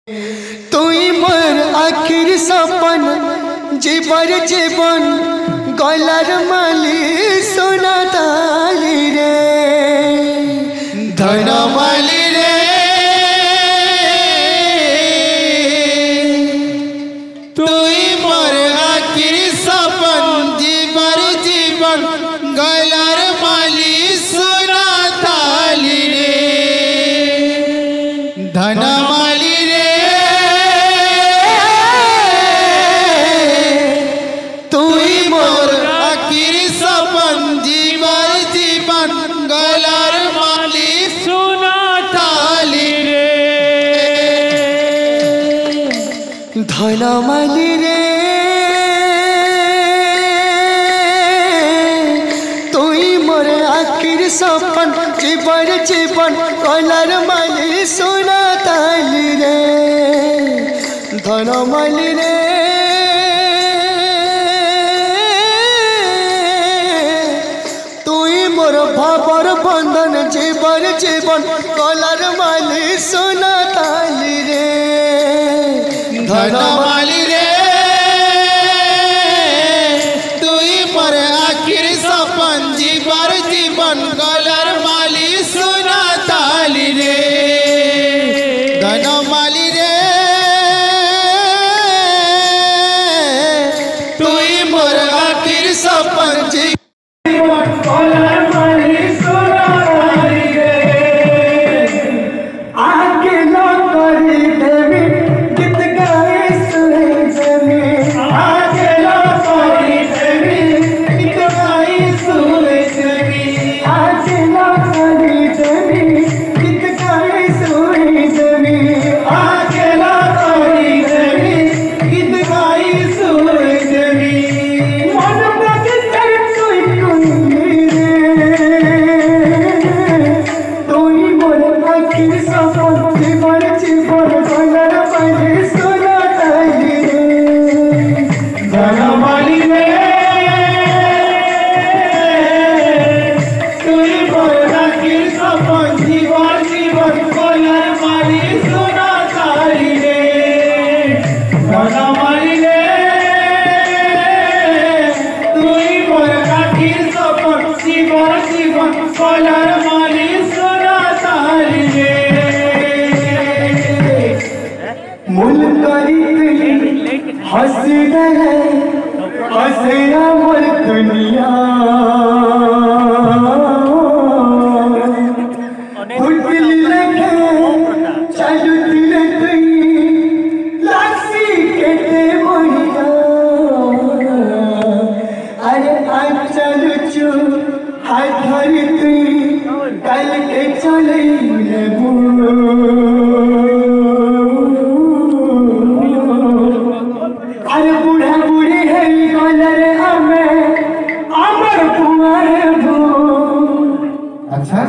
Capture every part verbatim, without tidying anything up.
तुई मोर आखिर सपन जीवर जीवन गलार माली सोना ताली रे धन माली रे तुई मोर आखिर सपन जीवर जीवन गलार माली सोना ताली रे धन माली रे तुई मोर आखिर सपन जीवर जीवन गलार माली सोना ताली रे धन माली रे तुई मोर आखिर सपन जीवर जीवन गलार माली सोना ताली रे धन माली रे तुई मोर भावर बंधन जीवर जीवन गलार माली सोना ताली रे धन माली रे तुई मोर आखिर सपन जीवर जीवन गलार माली सोना ताली रे धन माली रे तुई मोर आखिर सपन जीवन गलार माली सोना ताली रे आगे न करी देवी गीत गाए सुने जमी आगे लो सोरी देवी गीत गाई सुने देवी आगे न करी देवी गीत गाए सुने जमी आगे लो सोरी देवी गीत गाई सुने देवी मन बदल कोई कोई रे तुई मोर आखिर सपन जीवन जीवन गलार माली सोना ताली रे धन माली रे तुई मोर आखिर सपन जीवन जीवन गलार माली सोना ताली रे धन माली रे तुई मोर आखिर सपन जीवन जीवन गलार माली सोना ताली रे मुल करी हंसी रहे हंसना मोर दुनिया दिल लगे चालू दिल तुई लासी के ते मोहिया अरे आज चलू चू हाथ धरी तुई कल के चले अरे बूढ़ा बूढ़ी है गलर हमें अमर कुमार भू अच्छा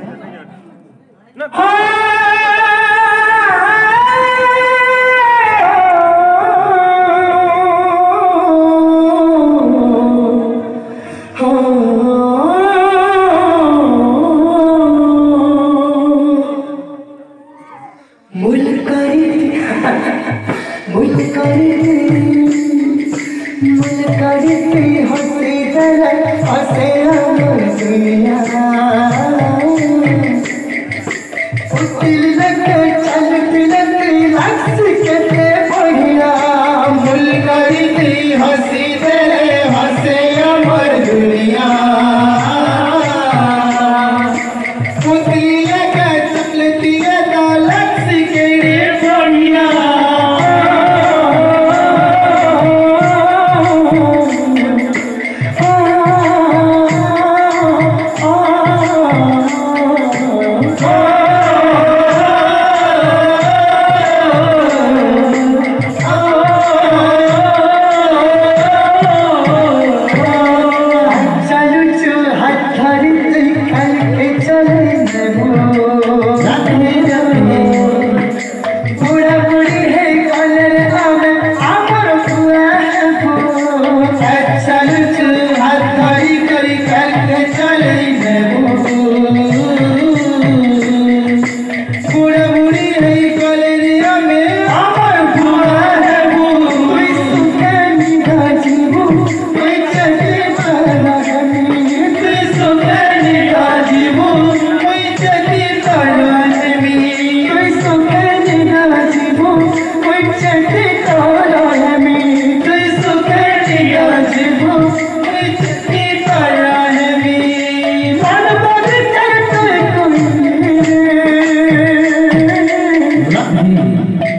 मुल करी मुल करी मुल करी हंसी दर हंसे अमर दुनिया दिल लगे चल दिल लग के ते बढ़िया मुल करी हंसी तेरे हंसे अमर दुनिया पुतिया का चलतिया का लक्ष्य के रे बढ़िया ताली